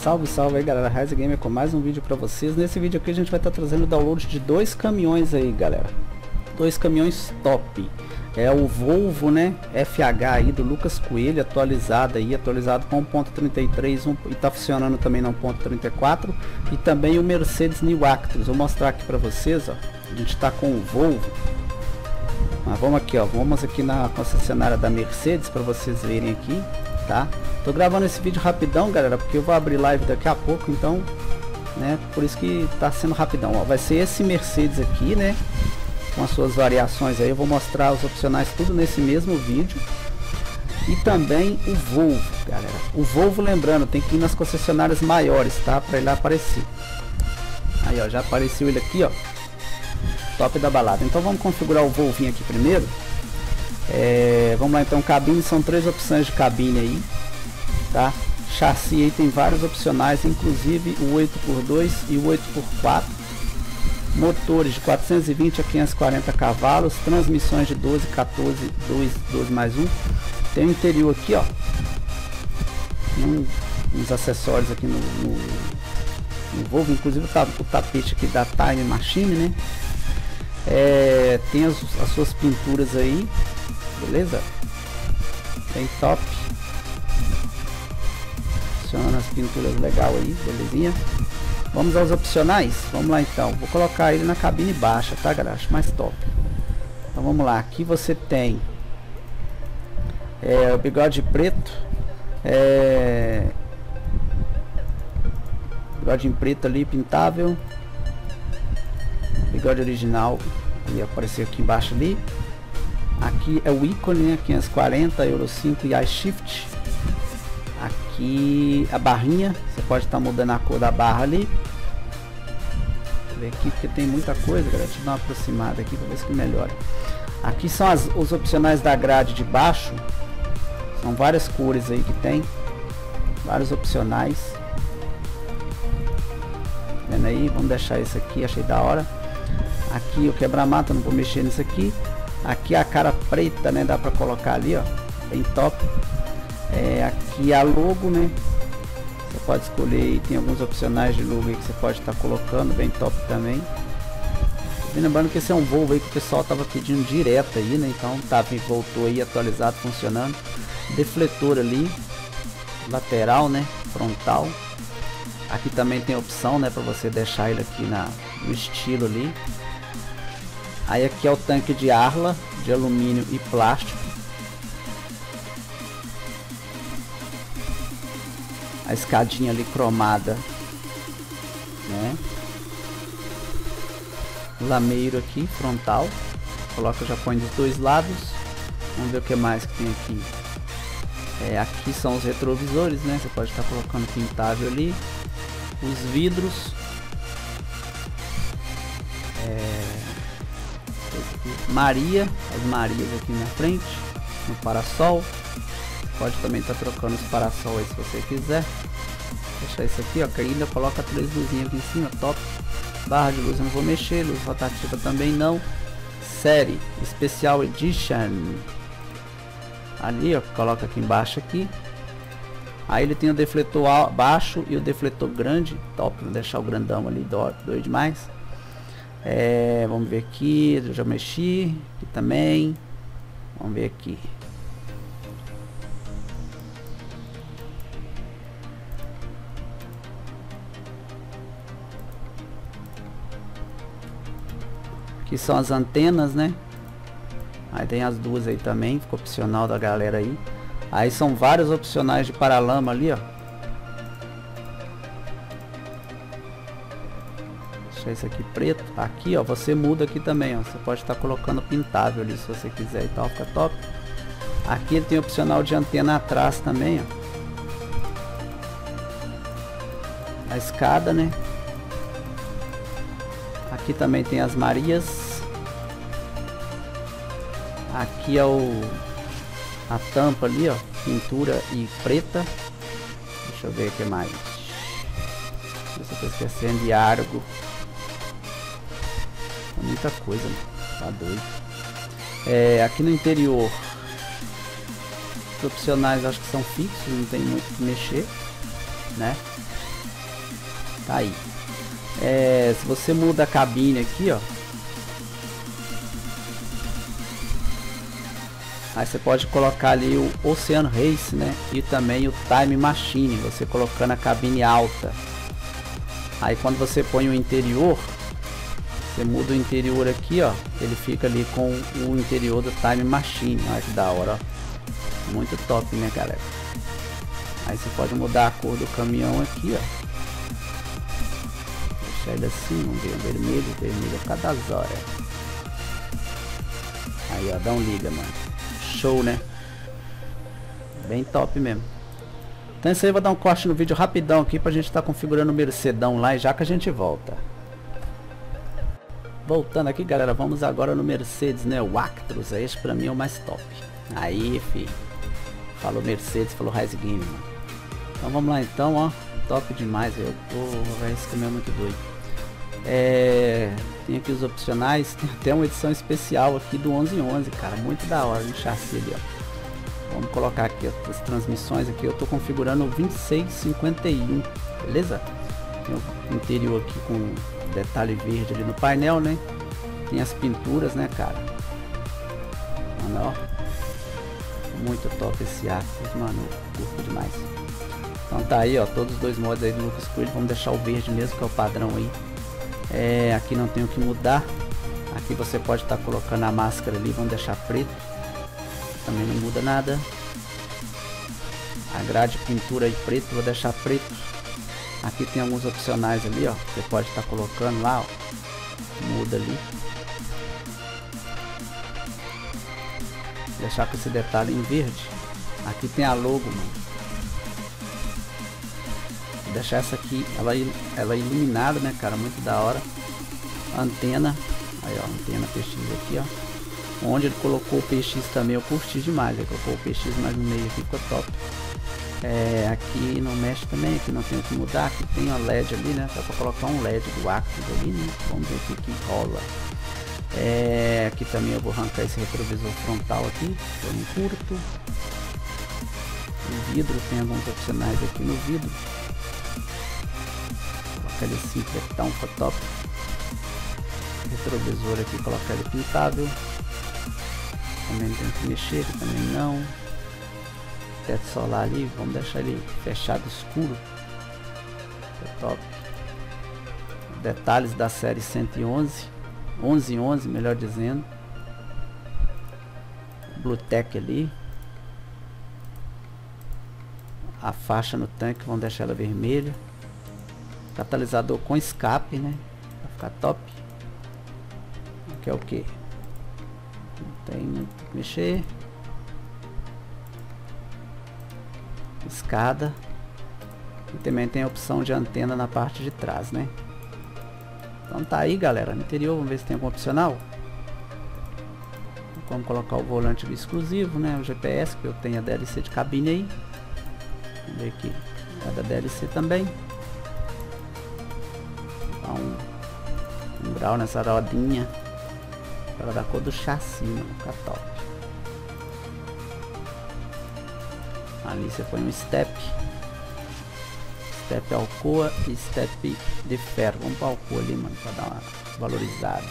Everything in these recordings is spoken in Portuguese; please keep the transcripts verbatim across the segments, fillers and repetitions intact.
Salve, salve aí galera, Rise Gamer com mais um vídeo pra vocês. Nesse vídeo aqui a gente vai estar tá trazendo o download de dois caminhões aí, galera. Dois caminhões top. É o Volvo, né, F H aí do Lucas Coelho, atualizado aí, atualizado com um ponto trinta e três um, e tá funcionando também no um ponto trinta e quatro. E também o Mercedes New Actros. Vou mostrar aqui pra vocês, ó. A gente tá com o Volvo. Mas vamos aqui, ó, vamos aqui na concessionária da Mercedes para vocês verem aqui, tá? Tô gravando esse vídeo rapidão, galera, porque eu vou abrir live daqui a pouco, então, né, por isso que tá sendo rapidão, ó. Vai ser esse Mercedes aqui, né, com as suas variações aí. Eu vou mostrar os opcionais tudo nesse mesmo vídeo. E também o Volvo, galera. O Volvo, lembrando, tem que ir nas concessionárias maiores, tá? Para ele aparecer. Aí, ó, já apareceu ele aqui, ó. Top da balada. Então vamos configurar o Volvinho aqui primeiro. É, vamos lá então, cabine, são três opções de cabine aí, tá? Chassi aí tem vários opcionais, inclusive o oito por dois e o oito por quatro. Motores de quatrocentos e vinte a quinhentos e quarenta cavalos, transmissões de doze, quatorze, dois, doze mais um. Tem o interior aqui, ó. Um, uns acessórios aqui no, no, no Volvo, inclusive o, o tapete aqui da Time Machine, né? É, tem as, as suas pinturas aí, beleza? Bem top. Funciona as pinturas legal aí, belezinha. Vamos aos opcionais? Vamos lá então. Vou colocar ele na cabine baixa, tá, galera? Acho mais top. Então vamos lá. Aqui você tem é, o bigode preto. É, bigode em preto ali, pintável. Bigode original, ali apareceu aqui embaixo ali. Aqui é o ícone, né, quinhentos e quarenta, Euro cinco e iShift. Aqui a barrinha, você pode estar tá mudando a cor da barra ali. Deixa eu ver aqui porque tem muita coisa, galera. Deixa eu dar uma aproximada aqui para ver se melhora. Aqui são as, os opcionais da grade de baixo. São várias cores aí que tem, vários opcionais. Vendo aí, vamos deixar esse aqui, achei da hora. Aqui o quebra-mata, não vou mexer nisso aqui. Aqui a cara preta, né, dá pra colocar ali, ó, bem top. É, aqui a logo, né, você pode escolher e tem alguns opcionais de logo aí que você pode estar tá colocando, bem top também. E lembrando que esse é um Volvo aí que o pessoal tava pedindo direto aí, né, então tá, voltou aí atualizado, funcionando. Defletor ali, lateral, né, frontal. Aqui também tem opção, né, para você deixar ele aqui na, no estilo ali. Aí aqui é o tanque de Arla, de alumínio e plástico. A escadinha ali cromada, né? Lameiro aqui, frontal. Coloca, já põe dos dois lados. Vamos ver o que mais que tem aqui. É, aqui são os retrovisores, né? Você pode estar colocando pintável ali. Os vidros. É, Maria, as Marias aqui na frente, no parasol. Pode também estar tá trocando os parasol aí se você quiser. Deixar isso aqui, ó, que ainda coloca três luzinhas aqui em cima, top. Barra de luz eu não vou mexer, luz rotativa também não. Série Special Edition. Ali, ó, coloca aqui embaixo aqui. Aí ele tem o defletor baixo e o defletor grande, top, vou deixar o grandão ali, doido demais. É, vamos ver aqui, eu já mexi, aqui também, vamos ver aqui. Aqui são as antenas, né? Aí tem as duas aí também, ficou opcional da galera aí. Aí são vários opcionais de paralama ali, ó. Deixa esse aqui preto. Aqui, ó, você muda aqui também, ó. Você pode estar colocando pintável ali se você quiser e tal, fica top. Aqui ele tem opcional de antena atrás também, ó. A escada, né? Aqui também tem as Marias. Aqui é o a tampa ali, ó, pintura e preta. Deixa eu ver o que mais. Se eu tô esquecendo de Argo. É muita coisa, né? Tá doido. É, aqui no interior, os opcionais acho que são fixos, não tem muito o que mexer, né? Tá aí. É, se você muda a cabine aqui, ó, aí você pode colocar ali o Ocean Race, né? E também o Time Machine, você colocando a cabine alta. Aí quando você põe o interior, você muda o interior aqui, ó, ele fica ali com o interior do Time Machine. Olha que da hora, ó. Muito top, né, galera? Aí você pode mudar a cor do caminhão aqui, ó. Deixar ele assim, vamos ver, vermelho, vermelho a cada hora. Aí, ó, dá um liga, mano. Show, né? Bem top mesmo. Então isso aí, eu vou dar um corte no vídeo rapidão aqui pra gente estar tá configurando o Mercedão lá, e já que a gente volta. Voltando aqui, galera, vamos agora no Mercedes, né? O Actros, esse pra mim é o mais top. Aí, fi. Falou Mercedes, falou Rise Game, mano. Então vamos lá então, ó. Top demais, eu tô... esse caminhão é muito doido. É... Tem aqui os opcionais, tem até uma edição especial aqui do onze onze, cara, muito da hora, no chassi ali, ó. Vamos colocar aqui ó, as transmissões aqui, eu tô configurando o vinte e seis cinquenta e um, beleza? Tem o interior aqui com detalhe verde ali no painel, né? Tem as pinturas, né, cara? Mano, ó, muito top esse Actros, mano, eu curto demais. Então tá aí, ó, todos os dois modos aí do Lucas Coelho, vamos deixar o verde mesmo, que é o padrão aí. É, aqui não tem o que mudar. Aqui você pode estar tá colocando a máscara ali, vamos deixar preto. Também não muda nada. A grade pintura aí preto, vou deixar preto. Aqui tem alguns opcionais ali, ó. Você pode estar tá colocando lá, ó. Muda ali. Deixar com esse detalhe em verde. Aqui tem a logo, mano. Vou deixar essa aqui, ela, ela é iluminada, né, cara? Muito da hora. A antena. Aí, ó, antena P X aqui, ó. Onde ele colocou o P X também, eu curti demais. Ele colocou o P X mais no meio aqui, ficou top. É, aqui não mexe também, aqui não tem o que mudar. Aqui tem uma L E D ali, né? Só pra colocar um L E D do Actros ali, né? Vamos ver o que, que rola. É, aqui também eu vou arrancar esse retrovisor frontal aqui, eu não curto. O vidro, tem alguns opcionais aqui no vidro. Colocar ele assim, pretão, ficou top. Retrovisor aqui, colocar ele pintável. Também tem que mexer, aqui também não. Teto solar ali, vamos deixar ele fechado escuro. É top. Detalhes da série cento e onze, onze onze melhor dizendo. Bluetech ali. A faixa no tanque, vamos deixar ela vermelha. Catalisador com escape, né? Vai ficar top. Aqui é o que? Não tem muito que mexer. Escada. E também tem a opção de antena na parte de trás, né? Então tá aí, galera. No interior, vamos ver se tem algum opcional. Vamos colocar o volante exclusivo, né? O G P S, que eu tenho a D L C de cabine aí. Vamos ver aqui. É da D L C também. Dá um, um grau nessa rodinha. Ela da cor do chassi, mano. Fica top. Ali você põe um step. Step Alcoa e step de ferro. Vamos para Alcoa ali, mano, para dar uma valorizada.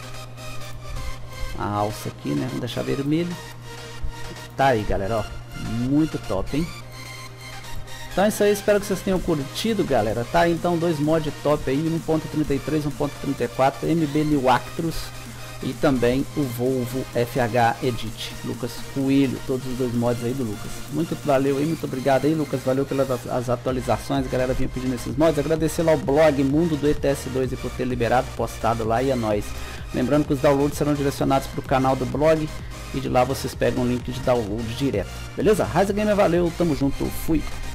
A alça aqui, né? Vamos deixar vermelho. Tá aí, galera, ó. Muito top, hein? Então é isso aí, espero que vocês tenham curtido, galera. Tá aí, então, dois mods top aí, um ponto trinta e três, um ponto trinta e quatro, M B New Actros e também o Volvo F H Edit, Lucas Coelho, todos os dois mods aí do Lucas. Muito valeu aí, muito obrigado aí, Lucas, valeu pelas as atualizações, a galera vinha pedindo esses mods, agradecer lá ao blog Mundo do E T S dois e por ter liberado, postado lá, e é nóis. Lembrando que os downloads serão direcionados para o canal do blog e de lá vocês pegam o link de download direto, beleza? Rise Gamer, valeu, tamo junto, fui!